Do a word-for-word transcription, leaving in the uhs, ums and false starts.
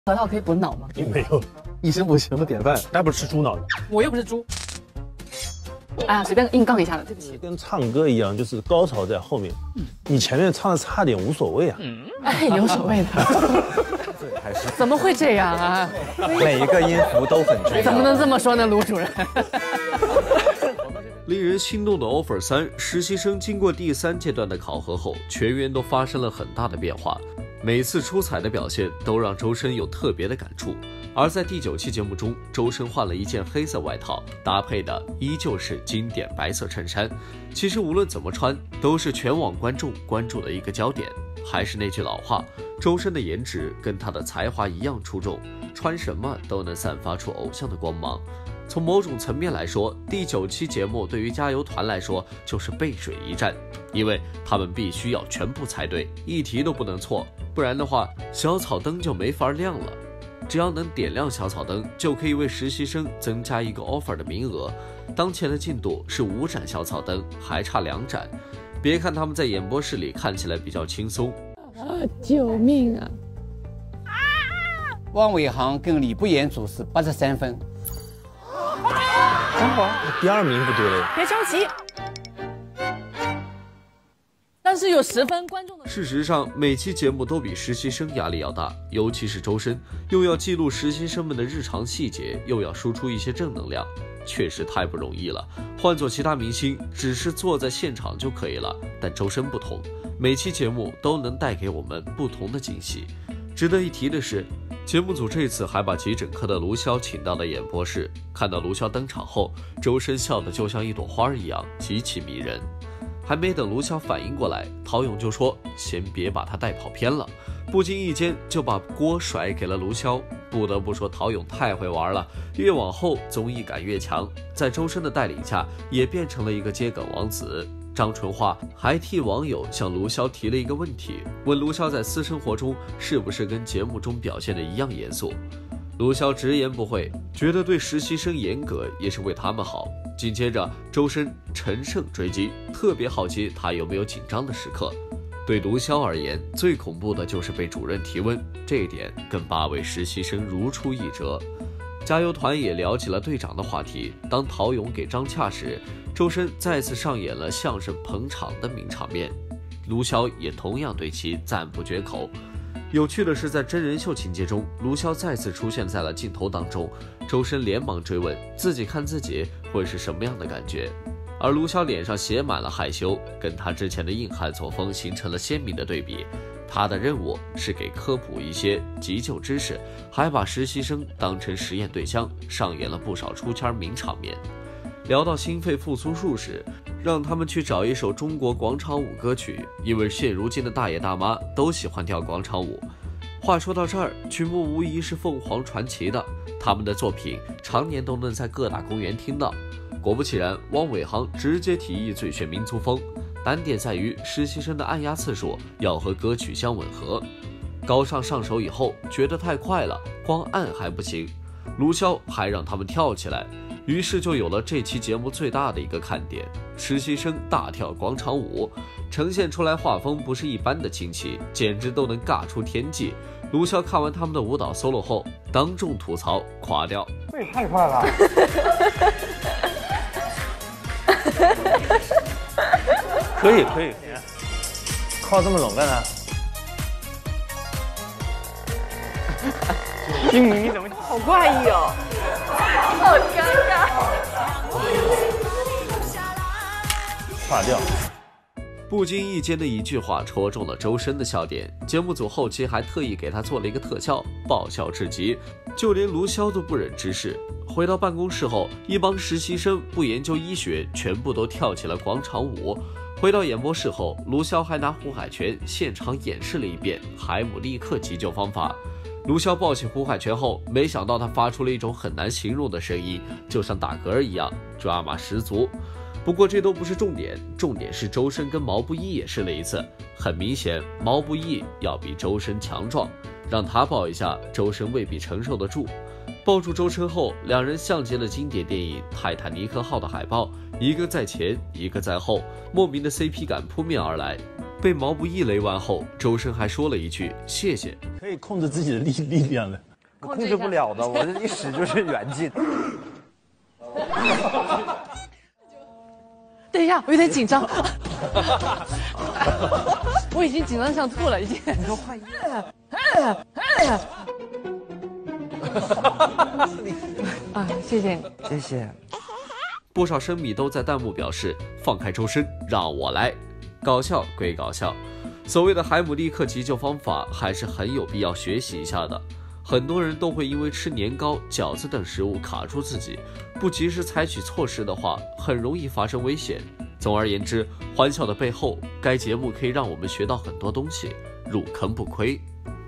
核桃可以补脑吗？ 并没有， 一生不行的典范。 那不是吃猪脑的。 我又不是猪。啊，随便硬杠一下的，对不起。 跟唱歌一样，就是高潮在后面，嗯、你前面唱的差点无所谓啊。 嗯、哎，有所谓的。 还是怎么会这样啊？ 每一个音符都很重要。 怎么能这么说呢，卢主任？ 令人心动的 offer 三实习生经过第三阶段的考核后，全员都发生了很大的变化。每次出彩的表现都让周深有特别的感触。而在第九期节目中，周深换了一件黑色外套，搭配的依旧是经典白色衬衫。其实无论怎么穿，都是全网观众关注的一个焦点。还是那句老话，周深的颜值跟他的才华一样出众，穿什么都能散发出偶像的光芒。从某种层面来说，第九期节目对于加油团来说就是背水一战，因为他们必须要全部猜对，一题都不能错，不然的话小草灯就没法亮了。只要能点亮小草灯，就可以为实习生增加一个 offer 的名额。当前的进度是五盏小草灯，还差两盏。别看他们在演播室里看起来比较轻松， 啊，救命啊！ 汪伟航跟李不言组是八十三分。 等会儿， 第二名不对， 别着急。但是有十分观众的。 事实上，每期节目都比实习生压力要大，尤其是周深，又要记录实习生们的日常细节，又要输出一些正能量，确实太不容易了。换做其他明星，只是坐在现场就可以了，但周深不同，每期节目都能带给我们不同的惊喜。值得一提的是，节目组这次还把急诊科的卢潇请到了演播室。看到卢潇登场后，周深笑得就像一朵花一样，极其迷人。还没等卢潇反应过来，陶勇就说先别把他带跑偏了，不经意间就把锅甩给了卢潇。不得不说陶勇太会玩了，越往后综艺感越强，在周深的带领下也变成了一个接梗王子。张纯化还替网友向卢潇提了一个问题，问卢潇在私生活中是不是跟节目中表现的一样严肃。卢潇直言不讳，觉得对实习生严格也是为他们好。紧接着周深乘胜追击，特别好奇他有没有紧张的时刻。对卢潇而言，最恐怖的就是被主任提问，这一点跟八位实习生如出一辙。加油团也聊起了队长的话题，当陶勇给张洽时，周深再次上演了相声捧场的名场面，卢潇也同样对其赞不绝口。有趣的是，在真人秀情节中，卢潇再次出现在了镜头当中，周深连忙追问自己看自己会是什么样的感觉，而卢潇脸上写满了害羞，跟他之前的硬汉作风形成了鲜明的对比。他的任务是给科普一些急救知识，还把实习生当成实验对象，上演了不少出圈名场面。聊到心肺复苏术时，让他们去找一首中国广场舞歌曲，因为现如今的大爷大妈都喜欢跳广场舞。话说到这儿，曲目无疑是凤凰传奇的，他们的作品常年都能在各大公园听到。果不其然，汪伟航直接提议最炫民族风，难点在于实习生的按压次数要和歌曲相吻合。高尚上手以后觉得太快了，光按还不行，卢潇还让他们跳起来，于是就有了这期节目最大的一个看点，实习生大跳广场舞，呈现出来画风不是一般的清奇，简直都能尬出天际。卢潇看完他们的舞蹈 solo 后，当众吐槽垮掉， 这也太快了。 可以可以，靠这么拢干啥？ 嗯，你怎么好怪异哦，好尴尬。垮掉。 不经意间的一句话戳中了周深的笑点，节目组后期还特意给他做了一个特效，爆笑至极，就连卢潇都不忍直视。回到办公室后，一帮实习生不研究医学，全部都跳起了广场舞。回到演播室后，卢潇还拿胡海泉现场演示了一遍海姆立克急救方法。卢潇抱起胡海泉后，没想到他发出了一种很难形容的声音，就像打嗝一样，抓马十足。不过这都不是重点，重点是周深跟毛不易也试了一次，很明显毛不易要比周深强壮，让他抱一下，周深未必承受得住。抱住周深后，两人像极了经典电影《泰坦尼克号》的海报，一个在前，一个在后，莫名的 C P 感扑面而来。被毛不易雷完后，周深还说了一句谢谢， 可以控制自己的力力量的。 控制不了的，我这一使就是远近。 等一下，我有点紧张，我已经紧张想吐了，已经。你说快一啊，谢谢你， 谢谢。 不少生米都在弹幕表示放开周深，让我来。搞笑归搞笑，所谓的海姆立克急救方法还是很有必要学习一下的。很多人都会因为吃年糕、饺子等食物卡住自己，不及时采取措施的话，很容易发生危险。总而言之，欢笑的背后，该节目可以让我们学到很多东西，入坑不亏。